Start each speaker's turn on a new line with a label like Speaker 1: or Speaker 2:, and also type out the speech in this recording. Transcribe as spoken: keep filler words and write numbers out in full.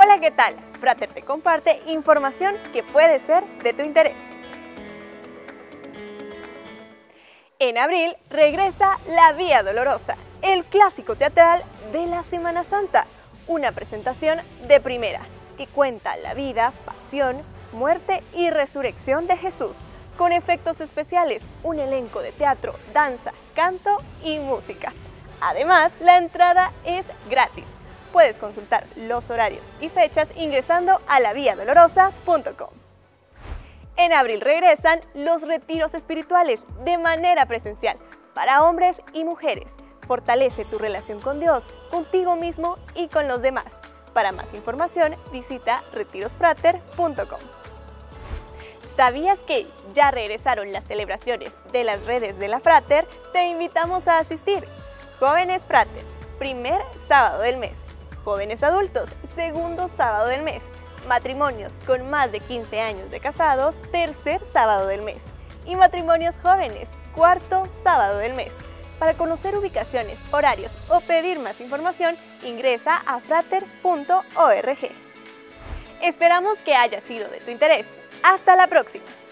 Speaker 1: Hola, ¿qué tal? Frater te comparte información que puede ser de tu interés. En abril regresa La Vía Dolorosa, el clásico teatral de la Semana Santa, una presentación de primera que cuenta la vida, pasión, muerte y resurrección de Jesús, con efectos especiales, un elenco de teatro, danza, canto y música. Además, la entrada es gratis. Puedes consultar los horarios y fechas ingresando a la vía dolorosa punto com. En abril regresan los retiros espirituales de manera presencial para hombres y mujeres. Fortalece tu relación con Dios, contigo mismo y con los demás. Para más información, visita retiros frater punto com. ¿Sabías que ya regresaron las celebraciones de las redes de la Frater? Te invitamos a asistir. Jóvenes Frater, primer sábado del mes. Jóvenes adultos, segundo sábado del mes. Matrimonios con más de quince años de casados, tercer sábado del mes. Y matrimonios jóvenes, cuarto sábado del mes. Para conocer ubicaciones, horarios o pedir más información, ingresa a frater punto org. Esperamos que haya sido de tu interés. ¡Hasta la próxima!